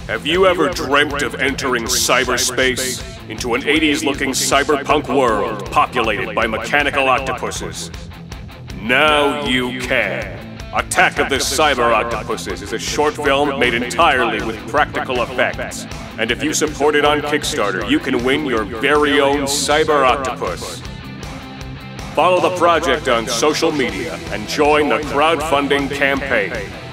Have you ever dreamt of entering cyberspace into an 80s-looking cyberpunk world populated by mechanical octopuses? Now you can. Attack of the Cyber Octopuses is a short film made entirely with practical effects. And if you support it on Kickstarter, you can win your very own Cyber Octopus. Follow the project on social media and join the crowdfunding campaign.